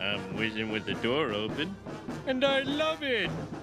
I'm wishing with the door open, and I love it.